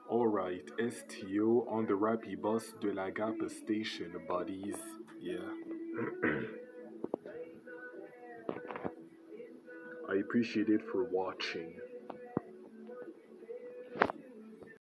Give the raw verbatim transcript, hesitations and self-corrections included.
Alright, S T O on the Rapibus de la GAPPE station, buddies. Yeah. I appreciate it for watching.